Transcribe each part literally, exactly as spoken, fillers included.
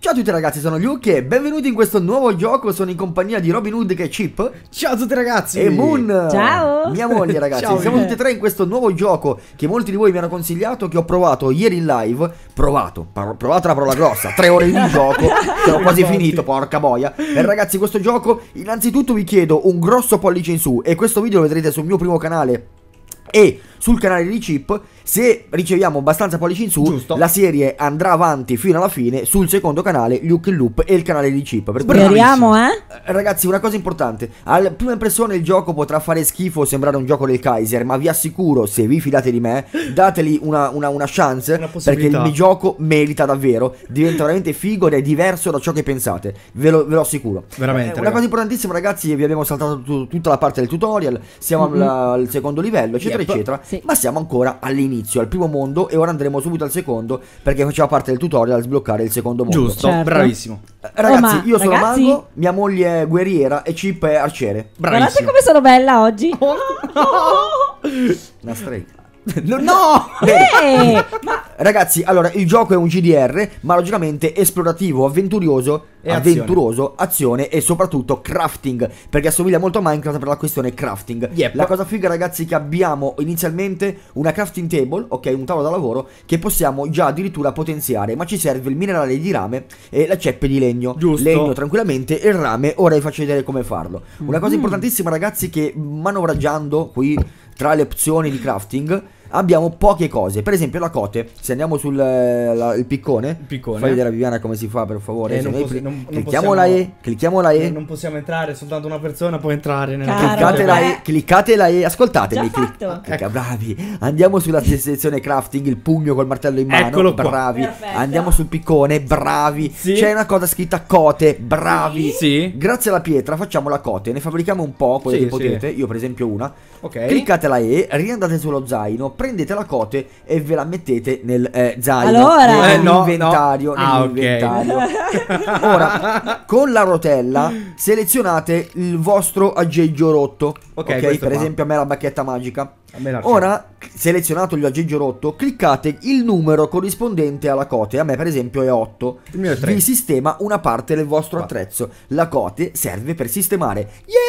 Ciao a tutti ragazzi, sono Luke e benvenuti in questo nuovo gioco. Sono in compagnia di Robin Hood che è Chip. Ciao a tutti ragazzi. E Moon. Ciao. Mia moglie ragazzi. Ciao. Siamo tutti e tre in questo nuovo gioco che molti di voi mi hanno consigliato, che ho provato ieri in live. Provato, par- provato la parola grossa. Tre ore di gioco, che ho quasi finito, porca boia. E ragazzi, questo gioco, innanzitutto vi chiedo un grosso pollice in su. E questo video lo vedrete sul mio primo canale e sul canale di Chip. Se riceviamo abbastanza pollici in su, Giusto. la serie andrà avanti fino alla fine sul secondo canale, Luke in Loop, e il canale di Chip. Per Speriamo, eh? Eh, Ragazzi, una cosa importante: alla prima impressione il gioco potrà fare schifo o sembrare un gioco del Kaiser, ma vi assicuro, se vi fidate di me, dateli una, una, una chance, Una perché il mio gioco merita davvero. Diventa veramente figo ed è diverso da ciò che pensate, ve lo, ve lo assicuro. Veramente, Eh, una raga. cosa importantissima ragazzi, vi abbiamo saltato tu- tutta la parte del tutorial. Siamo Mhm. alla- al secondo livello, eccetera Yep. eccetera. Sì. Ma siamo ancora all'inizio, al primo mondo, e ora andremo subito al secondo, perché faceva parte del tutorial a sbloccare il secondo mondo. Giusto, Certo. bravissimo. Eh, Ragazzi, Oh, ma, io sono ragazzi- mago, mia moglie è guerriera e Chip è arciere. Guardate Bravissimo. come sono bella oggi. Una strega. No, no! Eh, ma Ragazzi, allora, il gioco è un G D R, ma logicamente esplorativo, avventurioso, E avventuroso, azione e soprattutto crafting, perché assomiglia molto a Minecraft per la questione crafting. Yep. La cosa figa ragazzi è che abbiamo inizialmente una crafting table, ok, un tavolo da lavoro, che possiamo già addirittura potenziare, ma ci serve il minerale di rame e la ceppe di legno. Giusto. Legno tranquillamente e il rame, ora vi faccio vedere come farlo. Una cosa importantissima ragazzi, che manovreggiando qui tra le opzioni di crafting abbiamo poche cose. Per esempio la cote. Se andiamo sul eh, la- il piccone, Il piccone. fai vedere a Viviana come si fa per favore. Eh, Se non noi possi- pri- non- non clicchiamo possiamo- la E, clicchiamo la E. Non possiamo entrare, soltanto una persona può entrare nella Caro. Cliccate la E, cliccate la E, ascoltatemi. Già clic- fatto. clicca- bravi. Andiamo sulla se- sezione crafting, il pugno col martello in mano. Eccolo qua. Bravi. Perfetto. Andiamo sul piccone, bravi. Sì. C'è una cosa scritta cote, bravi. Sì. Grazie alla pietra facciamo la cote, ne fabbrichiamo un po', quelle Sì, che sì. potete. Io per esempio una. Ok. Cliccate la E, riandate sullo zaino, prendete la cote e ve la mettete nel eh, zaino, Allora. Eh, no, nell'inventario, no. Ah, nell'inventario. Ora, con la rotella selezionate il vostro aggeggio rotto. Ok, Ok, questo per qua. esempio a me la bacchetta magica. A me la- Ora, selezionato l'aggeggio rotto, cliccate il numero corrispondente alla cote. A me per esempio è otto. Il mio è tre. Vi sistema una parte del vostro Qua. attrezzo. La cote serve per sistemare.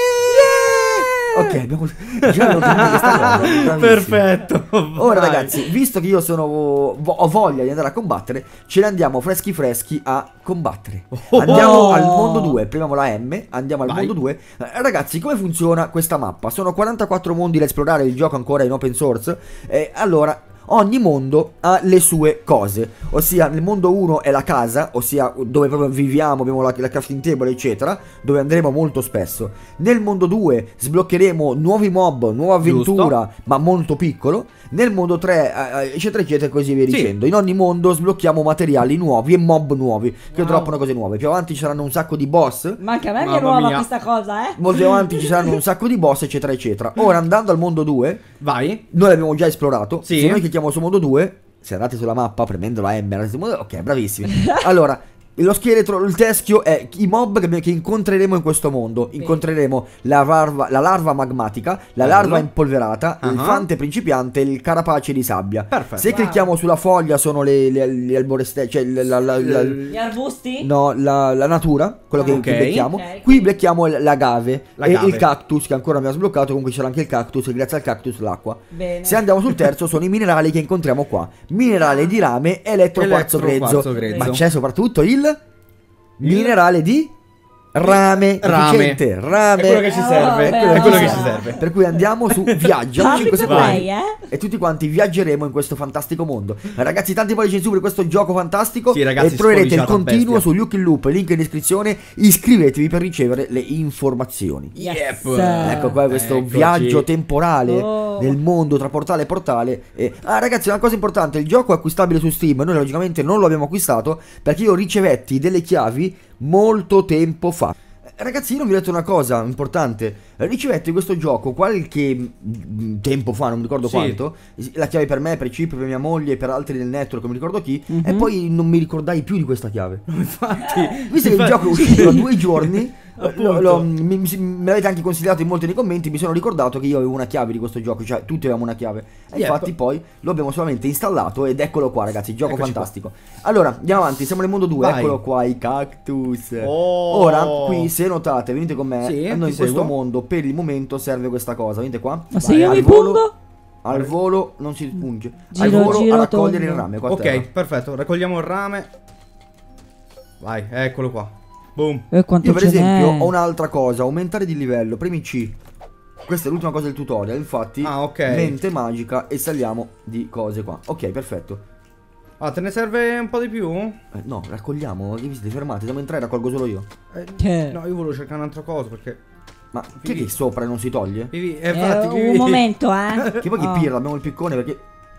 Yeah! Ok, abbiamo già ottenuto questa cosa. bravissimi. Perfetto. Ora vai. ragazzi, visto che io sono vo- ho voglia di andare a combattere, ce ne andiamo freschi freschi a combattere. Andiamo Oh. al mondo due, premiamo la M, andiamo al Vai. mondo due. Eh, ragazzi, come funziona questa mappa? Sono quarantaquattro mondi da esplorare, il gioco ancora è in open source. Eh, allora, ogni mondo ha le sue cose, ossia nel mondo uno è la casa, ossia dove proprio viviamo, abbiamo la, la crafting table eccetera, dove andremo molto spesso. Nel mondo due sbloccheremo nuovi mob, nuova avventura, ma molto piccolo. Nel mondo tre eh, eccetera eccetera e così via Sì. dicendo. In ogni mondo sblocchiamo materiali nuovi e mob nuovi che Wow. droppano cose nuove. Più avanti ci saranno un sacco di boss. ma anche a me mi Mamma è nuova mia. questa cosa, eh? Molto più avanti ci saranno un sacco di boss eccetera eccetera. Ora andando al mondo due, Vai. noi l'abbiamo già esplorato. Sì. Se noi clicchiamo su mondo due, se andate sulla mappa premendo la M, andate su mondo- ok, bravissimi. Allora, lo scheletro, il teschio è i mob che, che incontreremo in questo mondo. Incontreremo la larva, la larva magmatica, la Bello. larva impolverata, il Ah. fante principiante e il carapace di sabbia. Perfetto. Se Wow. clicchiamo sulla foglia sono le, le, le alboreste, cioè la, la, la, la- Gli arbusti? no, la, la natura, quello che, Ok. che becchiamo. Ok. Qui becchiamo l- l'agave La e gave. il cactus che ancora mi ha sbloccato. Comunque c'era anche il cactus e grazie al cactus l'acqua. Bene. Se andiamo sul terzo sono i minerali che incontriamo qua. Minerale di rame, elettro quarzo Elettroquarzo grezzo. grezzo. Ma c'è soprattutto il minerale di rame. Rame. efficiente, rame. È quello che ci Oh, serve. beh, È quello che oh. ci serve. Per cui andiamo su viaggio Fammi cinque per secondi lei, eh? e tutti quanti viaggeremo in questo fantastico mondo. Ragazzi, tanti pollici in su per questo gioco fantastico. Sì, ragazzi, e troverete il spolliciate a continuo bestia. su Luke in Loop, link in descrizione. Iscrivetevi per ricevere le informazioni. Yes. Yep. Ecco qua questo Eccoci. viaggio temporale Oh. nel mondo tra portale e portale. E... Ah ragazzi, una cosa importante, il gioco è acquistabile su Steam. Noi logicamente non lo abbiamo acquistato perché io ricevetti delle chiavi molto tempo fa. Ragazzi, io non vi ho detto una cosa importante. Ricevetti questo gioco qualche mm, tempo fa, non mi ricordo Sì. quanto. La chiave per me, per Chip, per mia moglie, per altri del network, non mi ricordo chi. Mhm. E poi non mi ricordai più di questa chiave. Infatti. Visto che il infatti- gioco è uscito da due giorni, lo- lo- mi- mi- me l'avete anche consigliato in molti nei commenti. Mi sono ricordato che io avevo una chiave di questo gioco, cioè tutti avevamo una chiave. E Yep. infatti poi lo abbiamo solamente installato ed eccolo qua, ragazzi, gioco Eccoci fantastico. Allora, andiamo avanti, siamo nel mondo due, Vai. eccolo qua, i cactus. Oh. Ora, qui se notate, venite con me, Sì, a noi ti in questo seguo. mondo per il momento serve questa cosa, venite qua. Ma se Vai, io al mi volo- pungo? Al volo non si punge. Giro, al volo giro, a raccogliere il tondo. rame qua a Ok, terra. perfetto. Raccogliamo il rame. Vai, eccolo qua. Boom. E quanto Io per ce esempio n'è? ho un'altra cosa, aumentare di livello, premi C. Questa è l'ultima cosa del tutorial, infatti Ah, ok. mente magica e saliamo di cose qua. Ok, perfetto. Ah, te ne serve un po' di più? Eh, no, raccogliamo, che vi siete fermati? Siamo in tre, raccolgo solo io. Eh, Che? no, io volevo cercare un'altra cosa perché... Ma che è che sopra non si toglie? Vivi, eh, Eh, infatti, un Vivi- momento, eh. Che poi che Oh. pirla, abbiamo il piccone perché...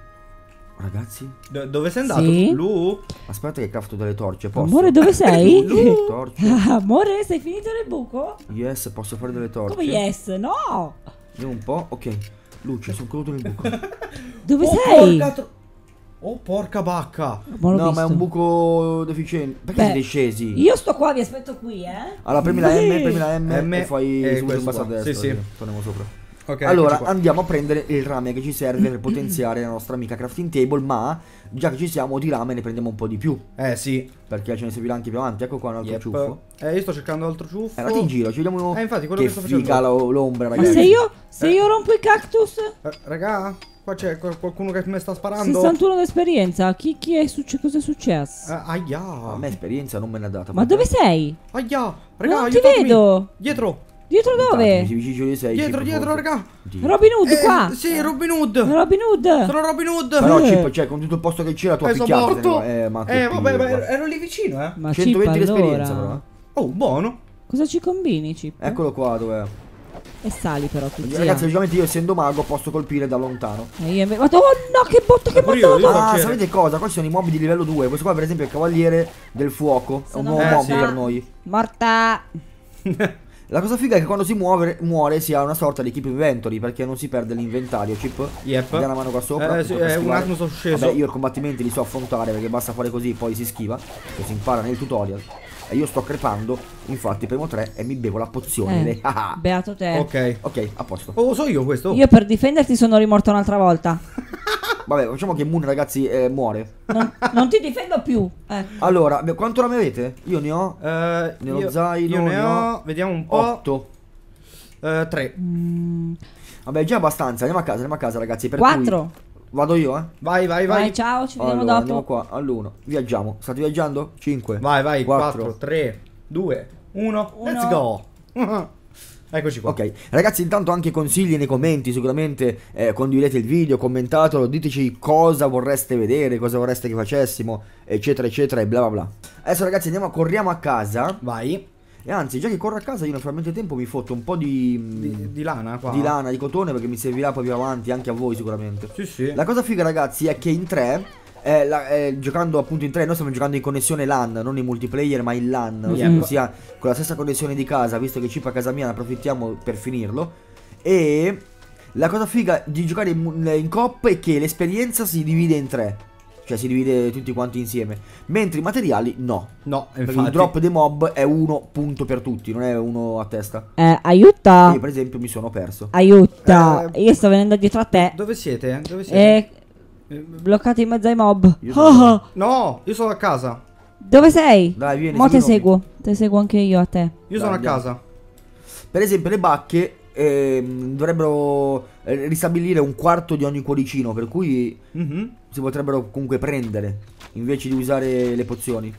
Ragazzi, Do- dove sei andato? Sì? Lu? aspetta che crafto delle torce, posso? Amore, dove sei? Lu, torce. Amore, sei finito nel buco? Yes, posso fare delle torce. Come yes? No! Vediamo un po', ok. Luce, sono caduto nel buco. Dove Oh, sei? porca tro- Oh, porca bacca. Ma l'ho No, visto. ma è un buco deficiente. Perché Beh, siete scesi? Io sto qua, vi aspetto qui, eh. Allora premi la M, Sì. premi la M, M e fai e subito in questo basso a qua. destra. Sì, sì. Torniamo sopra. Ok, Allora eccoci qua. andiamo a prendere il rame che ci serve per potenziare la nostra amica crafting table. Ma già che ci siamo di rame ne prendiamo un po' di più, Eh, sì. perché ce ne servirà anche più avanti. Ecco qua un altro Yep. ciuffo. Eh, io sto cercando altro ciuffo. Eh, andate in giro, ci vediamo. Eh, infatti, quello che che sto facendo. figa lo- l'ombra, Ma ragazzi. se io, se Eh. io rompo i cactus? Eh, raga, qua c'è qual- qualcuno che mi sta sparando. sessantuno d'esperienza. Chi, chi è successo? Cosa è successo? Eh, aia. A me esperienza non me ne ha data. Ma dove sei? Aia. Raga, Non ti aiutatemi. vedo. Dietro. Dietro dove? Si vicino di sei. Dietro, Chip, dietro, forse. raga. Dio. Robin Hood Eh, qua. Sì, Robin Hood. Robin Hood. Sono Robin Hood. Però Eh. Chip, cioè con tutto il posto che c'era tu Eh, sono picchiato. morto. Eh, ma che Eh, vabbè, pirla. ma ero lì vicino, eh. Ma Chip, centoventi l'esperienza però. allora. eh. Oh, buono. Cosa ci combini, Chip? Eccolo qua dov'è. E sali però tu, zia. Ragazzi, logicamente io essendo mago posso colpire da lontano. E io inve- Madonna, che botta che Pure io, botta. io- Ah, faccio- sapete cosa? Qua ci sono i mob di livello due. Questo qua per esempio è il cavaliere del fuoco. È un Sono nuovo Eh, mob sì. per noi. Morta. La cosa figa è che quando si muove, muore si ha una sorta di keep inventory, perché non si perde l'inventario. Chip, Yep. dai una mano qua sopra. Eh, sì, per eh, un schivare. attimo sono sceso. Vabbè, io i combattimenti li so affrontare perché basta fare così, poi si schiva. Che si impara nel tutorial. E io sto crepando, infatti premo tre e mi bevo la pozione. Eh, Ah. beato te. Ok. Ok, a posto. Oh, so io questo. Io per difenderti sono rimorta un'altra volta. Vabbè, facciamo che Moon, ragazzi, eh, muore. Non, non ti difendo più. Eh. Allora, beh, quanto rame avete? Io ne ho Eh, Nello io, zaino io ne ne ho. ho Vediamo un po'. otto. Eh, tre. Mm, Vabbè, già abbastanza. Andiamo a casa, andiamo a casa, ragazzi. Per quattro. cui- Vado io, eh. Vai, vai, vai. Vai, ciao, ci vediamo Allora, andiamo dopo. qua all'uno. Viaggiamo. State viaggiando? cinque. Vai, vai. quattro. quattro, tre, due, uno. Uno. Let's go. Eccoci qua. Ok, ragazzi, intanto anche consigli nei commenti, sicuramente eh, condividete il video, commentatelo, diteci cosa vorreste vedere, cosa vorreste che facessimo, eccetera, eccetera, e bla bla bla. Adesso ragazzi andiamo, corriamo a casa, Vai. e anzi, già che corro a casa io nel frammento tempo mi fotto un po' di, Di, di lana qua. di lana, di cotone, perché mi servirà poi più avanti, anche a voi sicuramente. Sì, sì. La cosa figa ragazzi è che in tre, eh, la- eh, giocando appunto in tre, noi stiamo giocando in connessione LAN, non in multiplayer ma in LAN, Mm. ossia con la stessa connessione di casa, visto che chip a casa mia ne approfittiamo per finirlo. E la cosa figa di giocare in, mu- in coop è che l'esperienza si divide in tre, cioè si divide tutti quanti insieme, mentre i materiali no. No, Perché infatti. il drop dei mob è uno punto per tutti, non è uno a testa. Eh, aiuta. Io per esempio mi sono perso. Aiuta. Eh, Io sto venendo dietro a te. Dove siete? Dove siete? E bloccati in mezzo ai mob. Io sono- Ah, No, io sono a casa. dove sei? Dai, vieni, Mo te seguimi. seguo. Te seguo anche io a te. Io Dai, sono a andiamo. casa. Per esempio le bacche ehm, dovrebbero eh, ristabilire un quarto di ogni cuoricino, per cui Mhm. si potrebbero comunque prendere invece di usare le pozioni.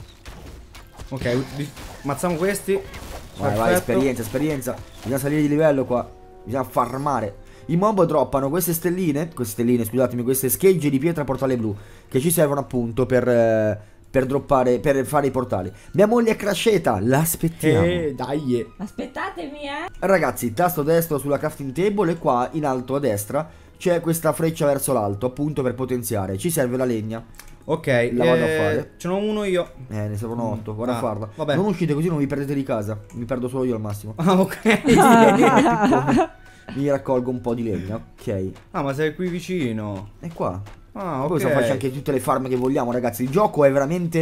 Ok, di- ammazziamo questi. Vai, vai, Perfetto. esperienza, esperienza. Bisogna salire di livello qua. Bisogna farmare. I mob droppano queste stelline, queste stelline, scusatemi, queste schegge di pietra portale blu, che ci servono appunto per, eh, per droppare, per fare i portali. Mia moglie è crasheta, l'aspettiamo. Eh, dai. Aspettatemi, eh. Ragazzi, tasto destro sulla crafting table e qua in alto a destra c'è questa freccia verso l'alto, appunto per potenziare. Ci serve la legna. Ok, La vado a eh, fare. Ce n'ho uno io. Eh, ne servono otto, guarda Ah, a farla. vabbè. Non uscite così non vi perdete di casa. Mi perdo solo io al massimo. Ah, ok. Mi raccolgo un po' di legna, ok. Ah, ma sei qui vicino. E qua. Ah, Poi ok. possiamo farci anche tutte le farm che vogliamo, ragazzi. Il gioco è veramente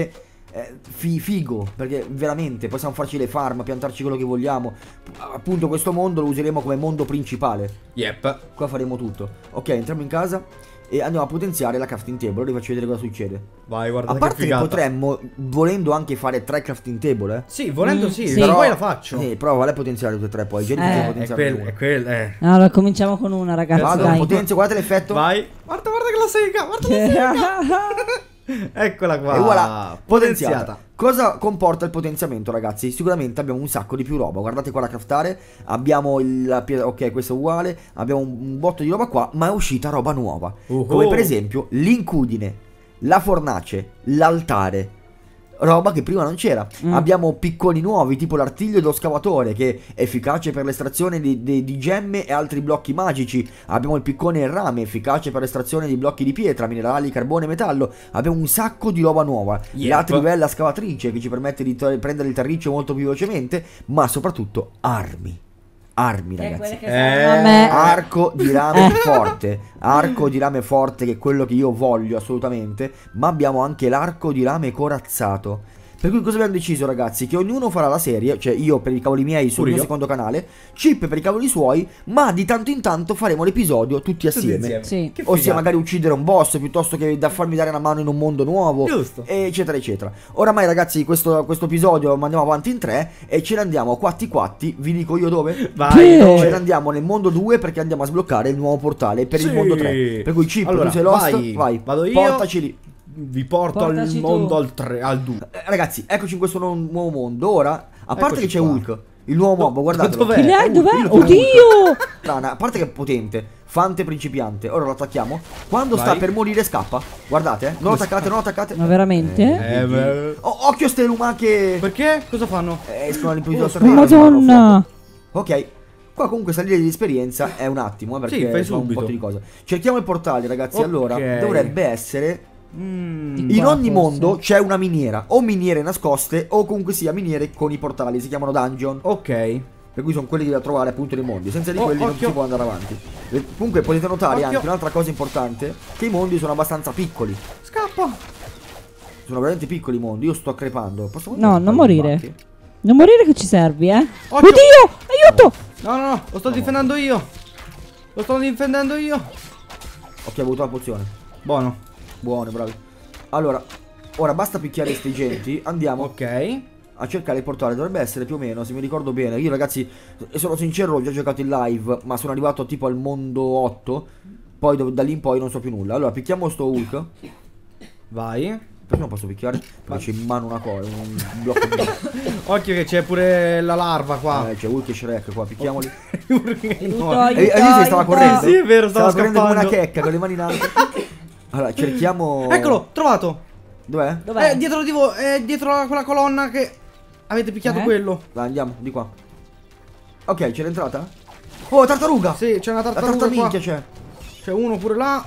eh, fi- figo, perché veramente possiamo farci le farm, piantarci quello che vogliamo. Appunto questo mondo lo useremo come mondo principale. Yep. Qua faremo tutto. Ok, entriamo in casa e andiamo a potenziare la crafting table. Ora vi faccio vedere cosa succede. Vai, guarda A che parte che figata. potremmo, volendo anche fare tre crafting table, eh. Sì, volendo Mm, sì, sì. però poi la faccio. Sì, però vale potenziare tutte e tre poi. Già Eh. iniziamo a È potenziare quel, una. è quel, eh. Allora cominciamo con una, ragazzi. Vado, dai. potenzio, guardate l'effetto. Vai. Guarda, guarda che la sega, guarda la sega. Eccola qua. E voilà, potenziata. Cosa comporta il potenziamento, ragazzi? Sicuramente abbiamo un sacco di più roba. Guardate qua da craftare. Abbiamo il, la pietra. Ok, questo è uguale. Abbiamo un, un botto di roba qua. Ma è uscita roba nuova. Uh-huh. Come per esempio l'incudine, la fornace, l'altare. Roba che prima non c'era. Mm. Abbiamo picconi nuovi, tipo l'artiglio dello scavatore, che è efficace per l'estrazione di, di- di gemme e altri blocchi magici. Abbiamo il piccone e il rame, efficace per l'estrazione di blocchi di pietra, minerali, carbone e metallo. Abbiamo un sacco di roba nuova. Yep. La trivella scavatrice, che ci permette di to- prendere il terriccio molto più velocemente. Ma soprattutto armi. Armi, Eh, ragazzi. quelle che Eh. servono a me. Arco di rame Eh. forte. Arco di rame forte, che è quello che io voglio assolutamente. Ma abbiamo anche l'arco di rame corazzato. Per cui cosa abbiamo deciso, ragazzi? Che ognuno farà la serie. Cioè io per i cavoli miei sul Pure mio io. secondo canale, Chip per i cavoli suoi. Ma di tanto in tanto faremo l'episodio tutti Tutti assieme. insieme. Sì. Che Ossia figata. magari uccidere un boss, piuttosto che da farmi dare una mano in un mondo nuovo. Giusto. Eccetera eccetera. Oramai, ragazzi, questo, questo episodio andiamo avanti in tre. E ce ne andiamo quatti quatti. Vi dico io dove? Vai, Sì. dove? Ce ne andiamo nel mondo due, perché andiamo a sbloccare il nuovo portale per il Sì. mondo tre. Per cui Chip, Allora, tu sei lost, vai, vai, vado io. portaci lì. Vi porto Portaci al tu. mondo al tre, al due. Eh, Ragazzi, eccoci in questo nuovo nuovo mondo. Ora, a parte Eccoci che c'è qua. Hulk, il nuovo mob, guardatelo. dov'è? Chi l'hai? Hulk, Dov'è? dillo che è Hulk. Oddio! Strana, a parte che è potente, fante principiante. Ora lo attacchiamo. Quando Vai. sta per morire scappa. Guardate, eh. Non lo attaccate, non lo attaccate. Ma veramente? Eh, beh. Oh, occhio ste lumache. Perché? Cosa fanno? Eh, escono all'improvviso Oh, dal terreno, Madonna! Ok. Qua comunque salire di esperienza è un attimo, eh, perché Sì, fai sono un subito. botto di cose. Cerchiamo i portali, ragazzi. Ok. Allora, dovrebbe essere. Mm. Di In qua, ogni forse. mondo c'è una miniera, o miniere nascoste, o comunque sia miniere con i portali, si chiamano dungeon. Ok. Per cui sono quelli da trovare appunto nei mondi. Senza di Oh, quelli non occhio. si può andare avanti. E comunque potete notare Occhio. anche un'altra cosa importante: che i mondi sono abbastanza piccoli. Scappa. Sono veramente piccoli i mondi. Io sto crepando. Posso No, non fare morire. un bacche? Non morire che ci servi, eh? Occhio. Oddio! Aiuto! No, no, no, lo sto difendendo io. Lo sto difendendo io. Ok, ho avuto la pozione. Buono. Buone, bravi. Allora, ora basta picchiare sti genti. Andiamo Ok. a cercare il portale. Dovrebbe essere più o meno, se mi ricordo bene. Io, ragazzi, sono sincero, l'ho già giocato in live, ma sono arrivato tipo al mondo otto. Poi dov- da lì in poi non so più nulla. Allora, picchiamo sto Hulk. Vai. Perché non posso picchiare? Perché c'è in mano una cosa, un blocco di... Occhio che c'è pure la larva qua. Eh, c'è Hulk e Shrek qua, picchiamoli. Aiuto, No. aiuto, E e lì si stava aiuto. correndo. Sì, è vero, stava correndo come una scappando. checca con le mani in alto. Allora, cerchiamo... Eccolo, trovato. Dov'è? Dov'è? È dietro di voi, è dietro la- quella colonna che avete picchiato Eh? quello. Dai, andiamo, di qua. Ok, c'è l'entrata? Oh, tartaruga! Sì, c'è una La tartaruga qua. tartaminchia c'è. C'è uno pure là.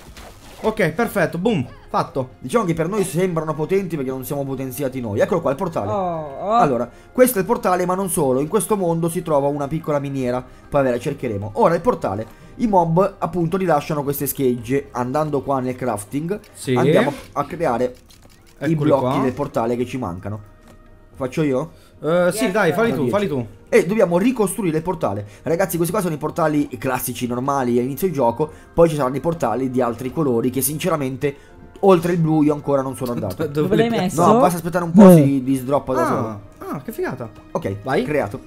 Ok, perfetto, boom, fatto. Diciamo che per noi sembrano potenti perché non siamo potenziati noi. Eccolo qua, il portale. Oh, oh. Allora, questo è il portale, ma non solo. In questo mondo si trova una piccola miniera. Poi vabbè, la cercheremo. Ora, il portale. I mob, appunto, rilasciano queste schegge. Andando qua nel crafting, Sì. andiamo a creare i Eccoli blocchi qua. del portale che ci mancano. Faccio io? Eh, sì, Yes. dai, falli tu, dieci. falli tu. E dobbiamo ricostruire il portale. Ragazzi, questi qua sono i portali classici, normali all'inizio del gioco. Poi ci saranno i portali di altri colori che sinceramente, oltre il blu, io ancora non sono andato. Dove l'hai li- messo? No, basta aspettare un po', Eh. si disdroppa da solo. Ah, ah, che figata. Ok, Vai. creato.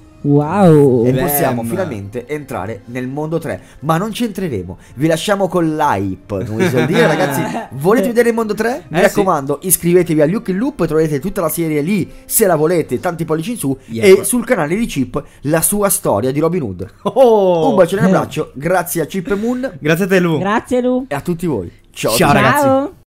Wow. E Bam. possiamo finalmente entrare nel mondo tre. Ma non ci entreremo. Vi lasciamo con l'hype. Non vi so dire, ragazzi. Volete vedere il mondo tre? Mi Eh, raccomando, iscrivetevi a Luke in Loop. Troverete tutta la serie lì, se la volete, tanti pollici in su. Yep. E sul canale di Chip, la sua storia di Robin Hood. Oh, Un bacio e un abbraccio. Grazie a Chip e Moon grazie a te, Lu. Grazie Lu. e a tutti voi. Ciao. Ciao, ragazzi. Ciao.